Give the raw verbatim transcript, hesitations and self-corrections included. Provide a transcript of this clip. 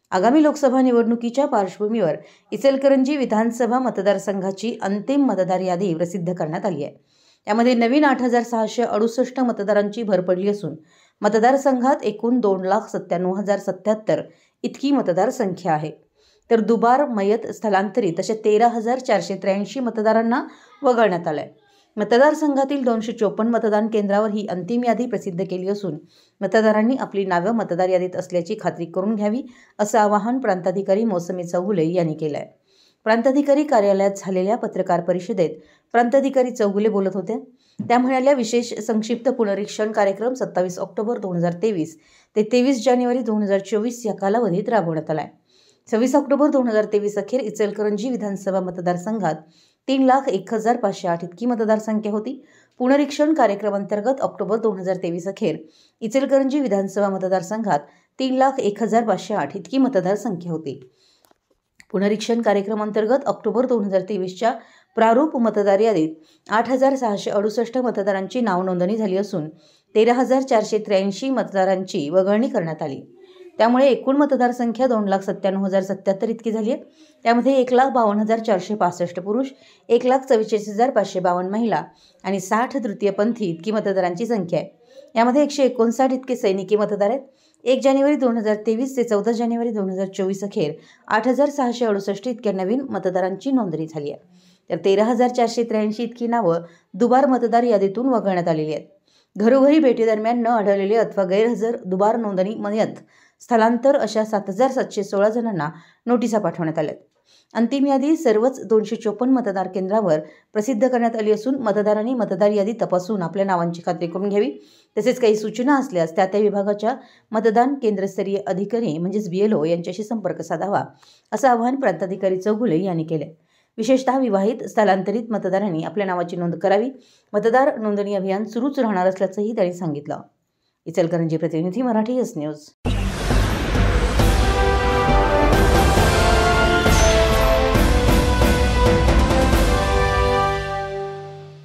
आगामी लोकसभा निवडणुकीच्या पार्श्वभूमीवर इचलकरंजी विधानसभा मतदारसंघाची अंतिम मतदार यादी प्रसिद्ध करण्यात आली आहे। यामध्ये नवीन आठ हजार सहाशे अडुसष्ट मतदारांची भर पडली असून मतदारसंघात एकूण दोन लाख सत्त्याण्णव हजार सत्याहत्तर इतकी मतदार संख्या आहे। तर दुबार, मयत, स्थलांतरित अशा तेरा हजार चारशे त्र्याऐंशी मतदारांना वगळण्यात आलं आहे। मतदारसंघातील दोनशे चोपन्न मतदान केंद्रावर ही अंतिम यादी प्रसिद्ध केली असून मतदारांनी आपली नावे मतदार यादीत असल्याची खात्री करून घ्यावी, असं आवाहन प्रांताधिकारी मौसमी चौगुले यांनी केलं आहे। प्रांताधिकारी कार्यालयात झालेल्या पत्रकार परिषदेत प्रांताधिकारी चौगुले बोलत होते। त्या म्हणाल्या, विशेष संक्षिप्त पुनरीक्षण कार्यक्रम सत्तावीस ऑक्टोबर दोन हजार तेवीस ते तेवीस जानेवारी दोन हजार चोवीस या कालावधीत राबवण्यात आला आहे। सव्वीस ऑक्टोबर दोन हजार तेवीस अखेर इचलकरंजी विधानसभा मतदारसंघात तीन लाख एक हजार पाचशे आठ इतकी मतदार संख्या होती। पुनरीक्षण कार्यक्रमांतर्गत ऑक्टोबर दोन हजार तेवीस अखेर इचलकरंजी विधानसभा मतदारसंघात तीन लाख एक हजार पाचशे आठ इतकी मतदार संख्या होती। पुनरीक्षण कार्यक्रमांतर्गत ऑक्टोबर दोन हजार तेवीसच्या प्रारूप मतदार यादीत आठ हजार सहाशे अडुसष्ट मतदारांची नाव नोंदणी झाली असून तेरा हजार चारशे त्र्याऐंशी मतदारांची वगळणी करण्यात आली। त्यामुळे एकूण मतदार संख्या दोन लाख सत्त्याण्णव हजार सत्याहत्तर इतकी झाली आहे। त्यामध्ये एक लाख बावन्न हजार चारशे पासष्ट पुरुष, एक लाख चव्वेचाळीस हजार पाचशे बावन्न महिला आणि साठ तृतीयपंथी इतकी मतदारांची संख्या आहे। यामध्ये एकशे एकोणसाठ इतके सैनिकी मतदार आहेत। एक जानेवारी दोन हजार तेवीस ते चौदा जानेवारी दोन हजार चोवीस अखेर आठ हजार सहाशे अडुसष्ट इतक्या नवीन मतदारांची नोंदणी झाली आहे। तर तेरा हजार चारशे त्र्याऐंशी इतकी नावं दुबार मतदार यादीतून वगळण्यात आलेली आहेत। घरोघरी भेटीदरम्यान न आढळलेले अथवा गैरहजर, दुबार नोंदणी, मयत, स्थलांतर अशा सात हजार सातशे सोळा जणांना नोटिसा पाठवण्यात आल्या। अंतिम यादी सर्वच दोनशे चोपन्न मतदार केंद्रावर प्रसिद्ध करण्यात आली असून मतदारांनी मतदार यादी तपासून आपल्या नावांची खात्री करून घ्यावी। तसेच काही सूचना असल्यास त्या त्या विभागाच्या मतदान केंद्रस्तरीय अधिकारी म्हणजेच बी एल ओ यांच्याशी संपर्क साधावा, असं आवाहन प्रांताधिकारी चौगुले यांनी केले। विशेषतः विवाहित, स्थलांतरित मतदारांनी आपल्या नावाची नोंद करावी। मतदार नोंदणी अभियान सुरूच राहणार असल्याचंही त्यांनी सांगितलं। इचलकरंजी प्रतिनिधी, मराठी एस न्यूज।